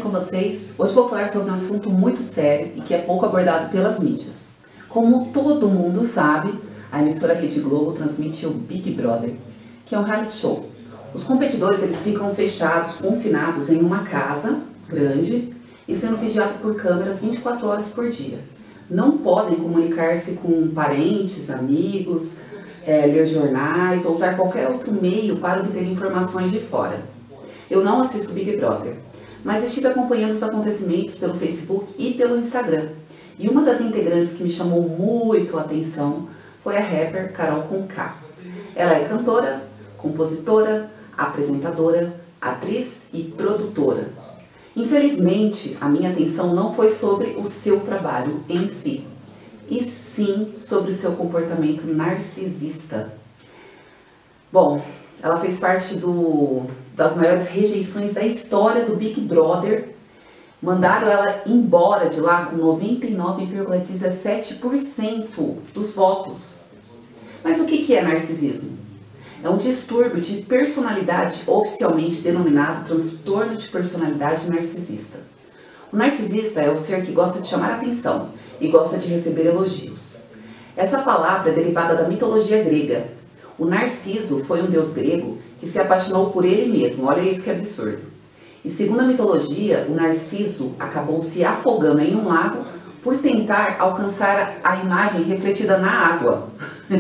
com vocês? Hoje vou falar sobre um assunto muito sério e que é pouco abordado pelas mídias. Como todo mundo sabe, a emissora Rede Globo transmite o Big Brother, que é um reality show. Os competidores eles ficam fechados, confinados em uma casa grande e sendo vigiados por câmeras 24 horas por dia. Não podem comunicar-se com parentes, amigos, ler jornais ou usar qualquer outro meio para obter informações de fora. Eu não assisto Big Brother, mas estive acompanhando os acontecimentos pelo Facebook e pelo Instagram. E uma das integrantes que me chamou muito a atenção foi a rapper Carol Conká. Ela é cantora, compositora, apresentadora, atriz e produtora. Infelizmente, a minha atenção não foi sobre o seu trabalho em si, e sim sobre o seu comportamento narcisista. Bom, ela fez parte das maiores rejeições da história do Big Brother. Mandaram ela embora de lá com 99,17% dos votos. Mas o que é narcisismo? É um distúrbio de personalidade oficialmente denominado transtorno de personalidade narcisista. O narcisista é o ser que gosta de chamar a atenção e gosta de receber elogios. Essa palavra é derivada da mitologia grega. O Narciso foi um deus grego que se apaixonou por ele mesmo. Olha isso que absurdo. E segundo a mitologia, o Narciso acabou se afogando em um lago por tentar alcançar a imagem refletida na água.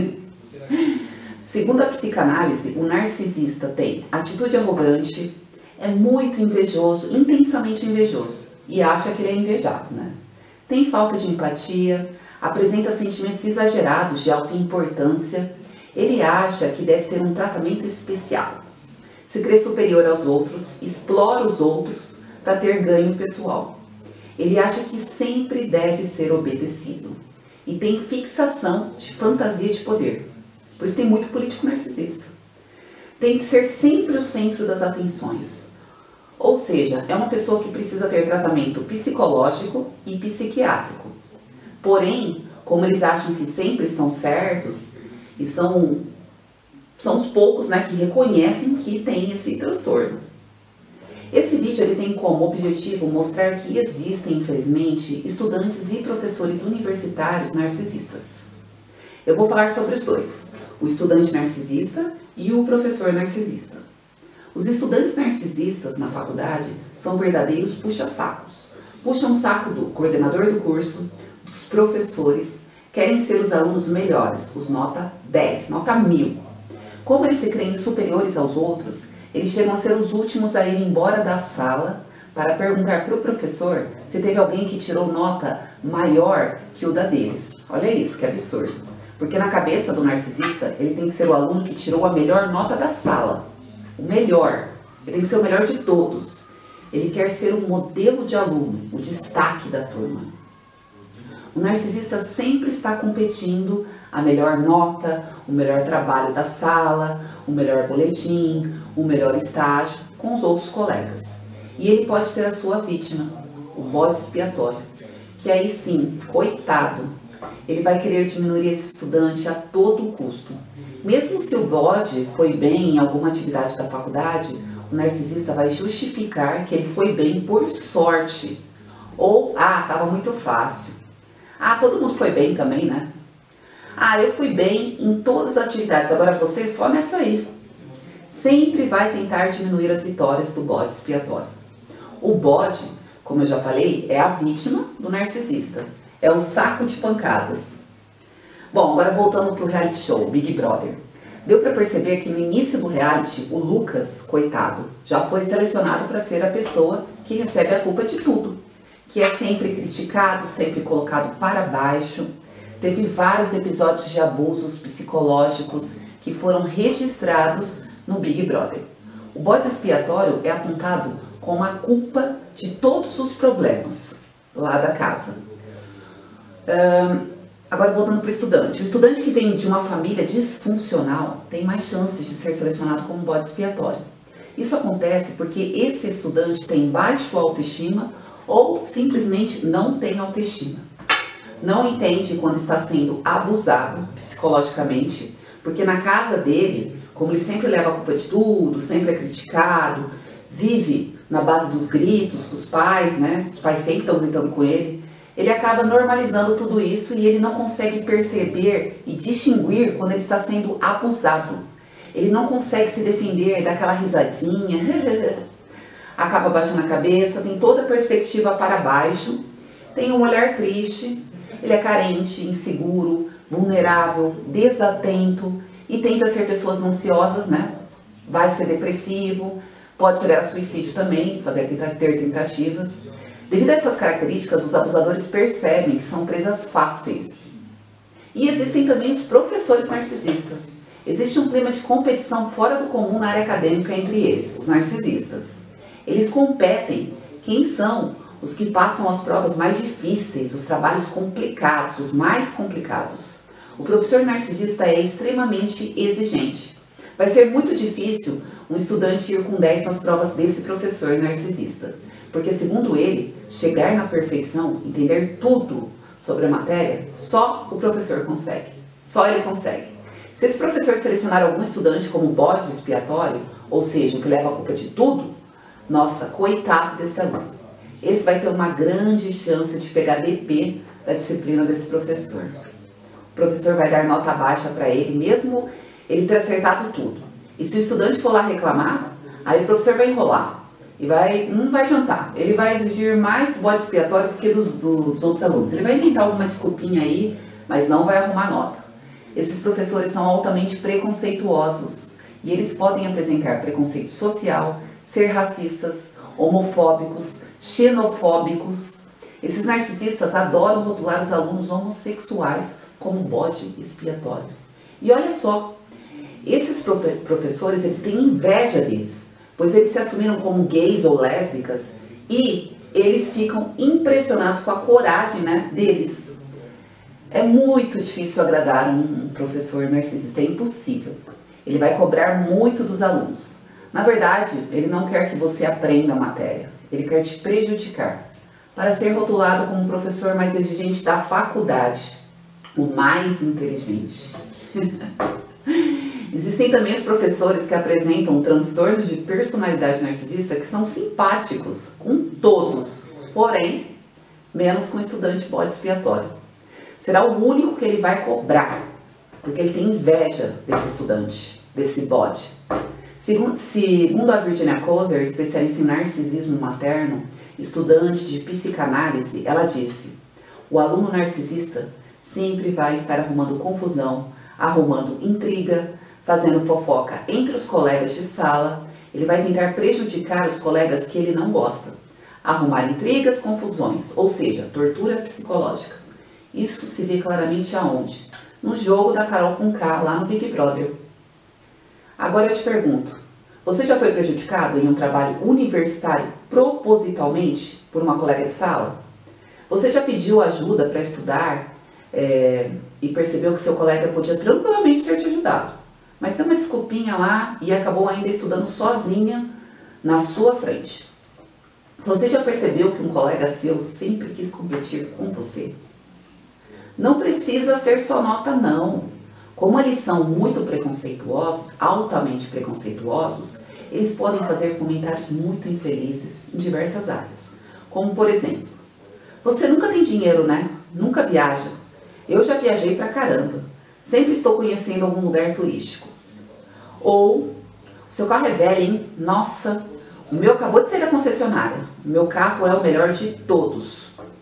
Segundo a psicanálise, o narcisista tem atitude arrogante, é muito invejoso, intensamente invejoso, e acha que ele é invejado, né? Tem falta de empatia, apresenta sentimentos exagerados de alta importância, ele acha que deve ter um tratamento especial, se crê superior aos outros, explora os outros para ter ganho pessoal. Ele acha que sempre deve ser obedecido e tem fixação de fantasia de poder. Por isso tem muito político narcisista. Tem que ser sempre o centro das atenções. Ou seja, é uma pessoa que precisa ter tratamento psicológico e psiquiátrico. Porém, como eles acham que sempre estão certos, e são os poucos, né, que reconhecem que tem esse transtorno. Esse vídeo ele tem como objetivo mostrar que existem, infelizmente, estudantes e professores universitários narcisistas. Eu vou falar sobre os dois, o estudante narcisista e o professor narcisista. Os estudantes narcisistas na faculdade são verdadeiros puxa-sacos. Puxam o saco do coordenador do curso, dos professores, querem ser os alunos melhores, os nota 10, nota 1000. Como eles se creem superiores aos outros, eles chegam a ser os últimos a ir embora da sala para perguntar para o professor se teve alguém que tirou nota maior que o da deles. Olha isso, que absurdo. Porque na cabeça do narcisista, ele tem que ser o aluno que tirou a melhor nota da sala. O melhor. Ele tem que ser o melhor de todos. Ele quer ser o modelo de aluno, o destaque da turma. O narcisista sempre está competindo a melhor nota, o melhor trabalho da sala, o melhor boletim, o melhor estágio com os outros colegas. E ele pode ter a sua vítima, o bode expiatório, que aí sim, coitado, ele vai querer diminuir esse estudante a todo custo. Mesmo se o bode foi bem em alguma atividade da faculdade, o narcisista vai justificar que ele foi bem por sorte. Ou, estava muito fácil. Todo mundo foi bem também, né? Eu fui bem em todas as atividades, agora você só nessa aí. Sempre vai tentar diminuir as vitórias do bode expiatório. O bode, como eu já falei, é a vítima do narcisista. É o saco de pancadas. Bom, agora voltando para o reality show, Big Brother. Deu para perceber que no início do reality, o Lucas, coitado, já foi selecionado para ser a pessoa que recebe a culpa de tudo. Que é sempre criticado, sempre colocado para baixo. Teve vários episódios de abusos psicológicos que foram registrados no Big Brother. O bode expiatório é apontado como a culpa de todos os problemas lá da casa. Agora voltando para o estudante. O estudante que vem de uma família disfuncional tem mais chances de ser selecionado como bode expiatório. Isso acontece porque esse estudante tem baixo autoestima ou simplesmente não tem autoestima. Não entende quando está sendo abusado psicologicamente, porque na casa dele, como ele sempre leva a culpa de tudo, sempre é criticado, vive na base dos gritos com os pais, né? Os pais sempre estão gritando com ele. Ele acaba normalizando tudo isso e ele não consegue perceber e distinguir quando ele está sendo abusado. Ele não consegue se defender daquela risadinha, acaba baixando a cabeça, tem toda a perspectiva para baixo, tem um olhar triste, ele é carente, inseguro, vulnerável, desatento e tende a ser pessoas ansiosas, né? Vai ser depressivo, pode chegar a suicídio também, ter tentativas. Devido a essas características, os abusadores percebem que são presas fáceis. E existem também os professores narcisistas. Existe um clima de competição fora do comum na área acadêmica entre eles, os narcisistas. Eles competem quem são os que passam as provas mais difíceis, os trabalhos complicados, os mais complicados. O professor narcisista é extremamente exigente. Vai ser muito difícil um estudante ir com 10 nas provas desse professor narcisista. Porque, segundo ele, chegar na perfeição, entender tudo sobre a matéria, só o professor consegue. Só ele consegue. Se esse professor selecionar algum estudante como bode expiatório, ou seja, o que leva a culpa de tudo, nossa, coitado desse aluno. Esse vai ter uma grande chance de pegar DP da disciplina desse professor. O professor vai dar nota baixa para ele, mesmo ele ter acertado tudo. E se o estudante for lá reclamar, aí o professor vai enrolar. E não vai adiantar. Ele vai exigir mais do bode expiatório do que dos outros alunos. Ele vai inventar alguma desculpinha aí, mas não vai arrumar nota. Esses professores são altamente preconceituosos. E eles podem apresentar preconceito social, ser racistas, homofóbicos, xenofóbicos. Esses narcisistas adoram rotular os alunos homossexuais como bode expiatórios. E olha só, esses professores, eles têm inveja deles, pois eles se assumiram como gays ou lésbicas e eles ficam impressionados com a coragem, né, deles. É muito difícil agradar um professor narcisista, é impossível. Ele vai cobrar muito dos alunos. Na verdade, ele não quer que você aprenda a matéria, ele quer te prejudicar, para ser rotulado como um professor mais exigente da faculdade, o mais inteligente. Existem também os professores que apresentam um transtorno de personalidade narcisista que são simpáticos com todos, porém, menos com o estudante bode expiatório. Será o único que ele vai cobrar, porque ele tem inveja desse estudante, desse bode. Segundo a Virginia Kozer, especialista em narcisismo materno, estudante de psicanálise, ela disse: o aluno narcisista sempre vai estar arrumando confusão, arrumando intriga, fazendo fofoca entre os colegas de sala. Ele vai tentar prejudicar os colegas que ele não gosta, arrumar intrigas, confusões, ou seja, tortura psicológica. Isso se vê claramente aonde? No jogo da Carol com K, lá no Big Brother. Agora eu te pergunto, você já foi prejudicado em um trabalho universitário propositalmente por uma colega de sala? Você já pediu ajuda para estudar e percebeu que seu colega podia tranquilamente ter te ajudado, mas tem uma desculpinha lá e acabou ainda estudando sozinha na sua frente? Você já percebeu que um colega seu sempre quis competir com você? Não precisa ser só nota, não. Como eles são muito preconceituosos, altamente preconceituosos, eles podem fazer comentários muito infelizes em diversas áreas. Como, por exemplo, você nunca tem dinheiro, né? Nunca viaja. Eu já viajei pra caramba. Sempre estou conhecendo algum lugar turístico. Ou, seu carro é velho, hein? Nossa, o meu acabou de sair da concessionária. O meu carro é o melhor de todos.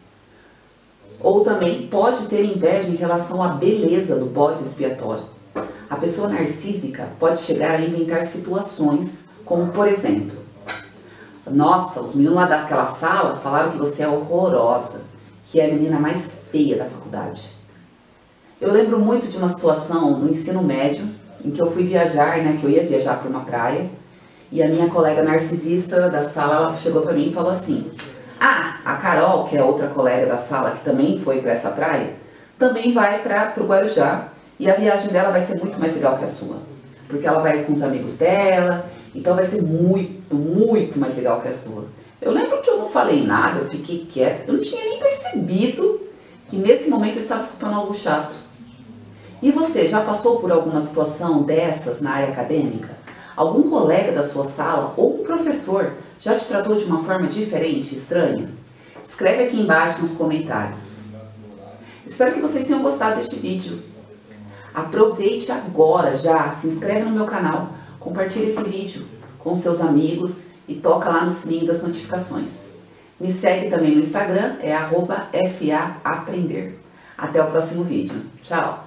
Ou também pode ter inveja em relação à beleza do bode expiatório. A pessoa narcísica pode chegar a inventar situações como, por exemplo, nossa, os meninos lá daquela sala falaram que você é horrorosa, que é a menina mais feia da faculdade. Eu lembro muito de uma situação no ensino médio, em que eu fui viajar, né, que eu ia viajar para uma praia, e a minha colega narcisista da sala, ela chegou para mim e falou assim: ah, a Carol, que é outra colega da sala que também foi para essa praia, também vai para o Guarujá e a viagem dela vai ser muito mais legal que a sua. Porque ela vai com os amigos dela, então vai ser muito, muito mais legal que a sua. Eu lembro que eu não falei nada, eu fiquei quieta, eu não tinha nem percebido que nesse momento eu estava escutando algo chato. E você, já passou por alguma situação dessas na área acadêmica? Algum colega da sua sala ou um professor já te tratou de uma forma diferente, estranha? Escreve aqui embaixo nos comentários. Espero que vocês tenham gostado deste vídeo. Aproveite agora já, se inscreve no meu canal, compartilhe esse vídeo com seus amigos e toca lá no sininho das notificações. Me segue também no Instagram, é @faaprender. Até o próximo vídeo. Tchau!